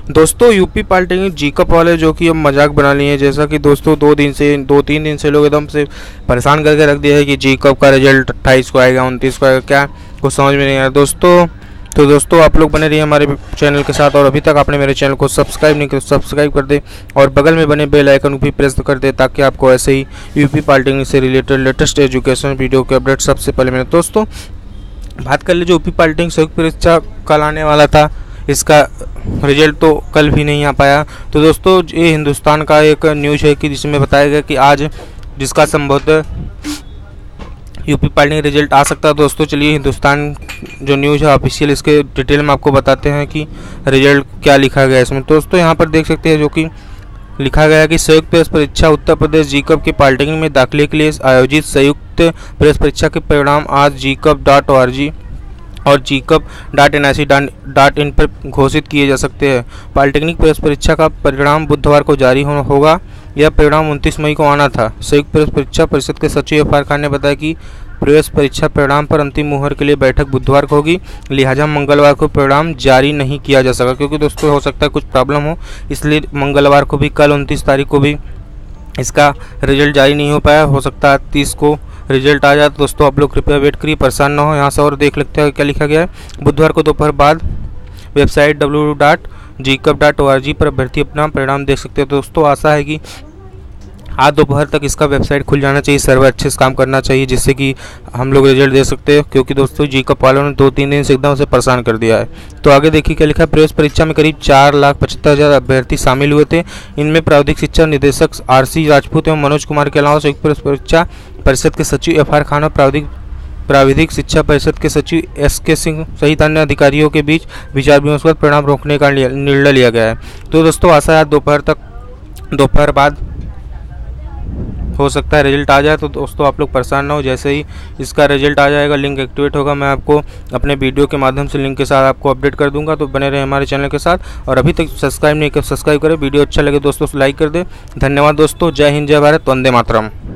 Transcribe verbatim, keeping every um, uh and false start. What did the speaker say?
दोस्तों UP polytechnic जीकप वाले जो कि अब मजाक बना लिए हैं, जैसा कि दोस्तों दो दिन से दो तीन दिन से लोग एकदम से परेशान करके रख दिया है कि जीकप का रिजल्ट अट्ठाईस को आएगा, उनतीस को आएगा, क्या कुछ समझ में नहीं आया दोस्तों। तो दोस्तों आप लोग बने रहिए हमारे चैनल के साथ, और अभी तक आपने मेरे चैनल को सब्सक्राइब नहीं किया तो सब्सक्राइब कर दे और बगल में बने बेल आइकन को भी प्रेस कर दे, ताकि आपको ऐसे ही यूपी पॉलिटेक्निक से रिलेटेड लेटेस्ट एजुकेशन वीडियो के अपडेट सबसे पहले मिले। दोस्तों बात कर ले, जो यूपी पॉलिटेक्निक संयुक्त परीक्षा कल आने वाला था, इसका रिजल्ट तो कल भी नहीं आ पाया। तो दोस्तों ये हिंदुस्तान का एक न्यूज़ है कि जिसमें बताया गया कि आज जिसका संभवतः यूपी पॉलिटेक्निक रिजल्ट आ सकता है। दोस्तों चलिए हिंदुस्तान जो न्यूज़ है ऑफिशियल, इसके डिटेल में आपको बताते हैं कि रिजल्ट क्या लिखा गया है इसमें। दोस्तों यहाँ पर देख सकते हैं जो कि लिखा गया है कि संयुक्त प्रवेश परीक्षा उत्तर प्रदेश जीकप के पॉलिटेक्निक में दाखिले के लिए आयोजित संयुक्त प्रवेश परीक्षा के परिणाम आज जीकप डॉट ओ आर जी और JEECUP dot N I C dot in पर घोषित किए जा सकते हैं। पॉलिटेक्निक प्रवेश परीक्षा का परिणाम बुधवार को जारी हो, होगा। यह परिणाम उनतीस मई को आना था। संयुक्त प्रवेश परीक्षा परिषद के सचिव एफ आर खान ने बताया कि प्रवेश परीक्षा परिणाम पर अंतिम मुहर के लिए बैठक बुधवार को होगी, लिहाजा मंगलवार को परिणाम जारी नहीं किया जा सका, क्योंकि दोस्तों हो सकता है कुछ प्रॉब्लम हो, इसलिए मंगलवार को भी, कल उनतीस तारीख को भी इसका रिजल्ट जारी नहीं हो पाया। हो सकता है तीस को रिजल्ट आ जाए। तो दोस्तों आप लोग कृपया वेट करिए, परेशान ना हो। यहाँ से और देख लेते हैं क्या लिखा गया है। बुधवार को दोपहर बाद website W W W dot JEECUP dot O R G पर अभ्यर्थी अपना परिणाम देख सकते हैं। दोस्तों आशा है कि आज दोपहर तक इसका वेबसाइट खुल जाना चाहिए, सर्वर अच्छे से काम करना चाहिए, जिससे कि हम लोग रिजल्ट दे सकते हैं, क्योंकि दोस्तों जीकप वालों ने दो तीन दिन से एकदम से परेशान कर दिया है। तो आगे देखिए क्या लिखा है। प्रवेश परीक्षा में करीब चार लाख पचहत्तर हज़ार अभ्यर्थी शामिल हुए थे। इनमें प्राविधिक शिक्षा निदेशक आर सी राजपूत एवं मनोज कुमार के अलावा संयुक्त प्रवेश परीक्षा परिषद के सचिव एफ आर खान और प्राविधिक प्राविधिक शिक्षा परिषद के सचिव एस के सिंह सहित अन्य अधिकारियों के बीच विचार विमर्श के बाद परिणाम रोकने का निर्णय लिया गया है। तो दोस्तों आशा है आज दोपहर तक दोपहर बाद हो सकता है रिजल्ट आ जाए। तो दोस्तों आप लोग परेशान ना हो, जैसे ही इसका रिजल्ट आ जाएगा, लिंक एक्टिवेट होगा, मैं आपको अपने वीडियो के माध्यम से लिंक के साथ आपको अपडेट कर दूंगा। तो बने रहे हमारे चैनल के साथ, और अभी तक सब्सक्राइब नहीं किया सब्सक्राइब करें। वीडियो अच्छा लगे दोस्तों लाइक कर दे। धन्यवाद दोस्तों, जय हिंद, जय भारत, वंदे मातरम।